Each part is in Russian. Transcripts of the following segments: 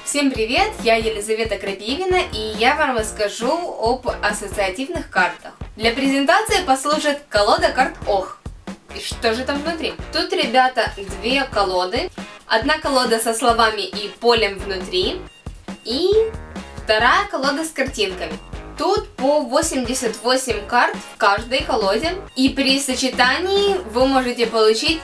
Всем привет, я Елизавета Крапивина, и я вам расскажу об ассоциативных картах. Для презентации послужит колода карт Ох. И что же там внутри? Тут, ребята, две колоды. Одна колода со словами и полем внутри, и вторая колода с картинками. Тут по 88 карт в каждой колоде, и при сочетании вы можете получить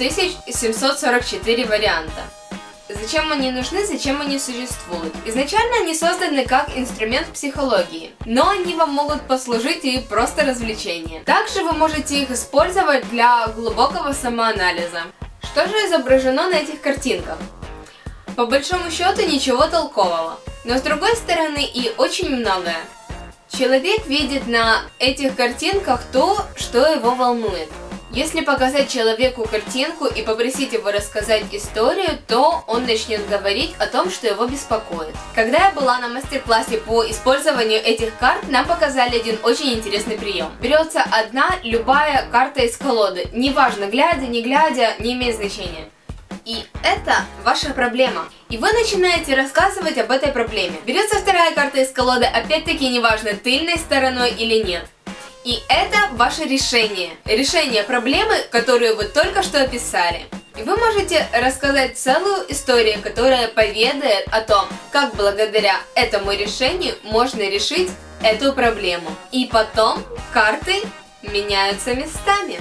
7744 варианта. Зачем они нужны, зачем они существуют? Изначально они созданы как инструмент психологии, но они вам могут послужить и просто развлечение. Также вы можете их использовать для глубокого самоанализа. Что же изображено на этих картинках? По большому счету ничего толкового, но с другой стороны и очень многое. Человек видит на этих картинках то, что его волнует. Если показать человеку картинку и попросить его рассказать историю, то он начнет говорить о том, что его беспокоит. Когда я была на мастер-классе по использованию этих карт, нам показали один очень интересный прием. Берется одна любая карта из колоды, неважно, глядя, не глядя, не имеет значения. И это ваша проблема. И вы начинаете рассказывать об этой проблеме. Берется вторая карта из колоды, опять-таки неважно, тыльной стороной или нет. И это ваше решение. Решение проблемы, которую вы только что описали. И вы можете рассказать целую историю, которая поведает о том, как благодаря этому решению можно решить эту проблему. И потом карты меняются местами.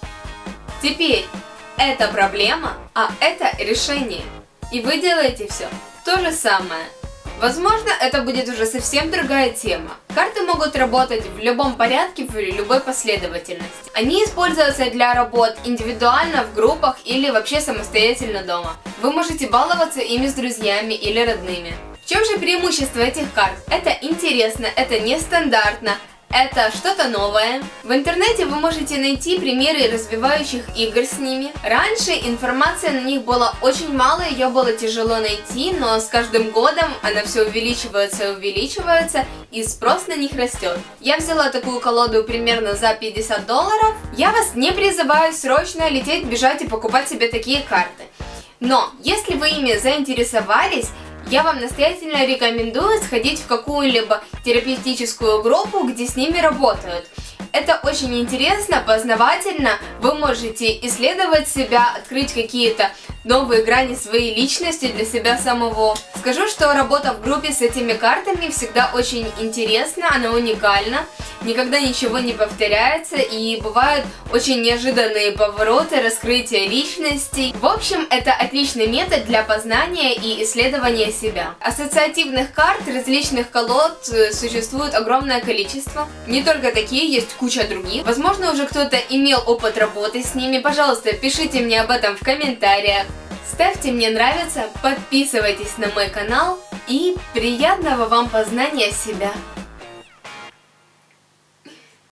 Теперь это проблема, а это решение. И вы делаете все то же самое. Возможно, это будет уже совсем другая тема. Карты могут работать в любом порядке, в любой последовательности. Они используются для работ индивидуально, в группах или вообще самостоятельно дома. Вы можете баловаться ими с друзьями или родными. В чем же преимущество этих карт? Это интересно, это нестандартно. Это что-то новое. В интернете вы можете найти примеры развивающих игр с ними. Раньше информации на них было очень мало, ее было тяжело найти, но с каждым годом она все увеличивается и увеличивается, и спрос на них растет. Я взяла такую колоду примерно за $50. Я вас не призываю срочно лететь, бежать и покупать себе такие карты. Но если вы ими заинтересовались, я вам настоятельно рекомендую сходить в какую-либо терапевтическую группу, где с ними работают. Это очень интересно, познавательно, вы можете исследовать себя, открыть какие-то новые грани своей личности для себя самого. Скажу, что работа в группе с этими картами всегда очень интересна, она уникальна, никогда ничего не повторяется и бывают очень неожиданные повороты, раскрытия личностей. В общем, это отличный метод для познания и исследования себя. Ассоциативных карт различных колод существует огромное количество, не только такие, есть куча других. Возможно, уже кто-то имел опыт работы с ними. Пожалуйста, пишите мне об этом в комментариях. Ставьте мне нравится, подписывайтесь на мой канал и приятного вам познания себя.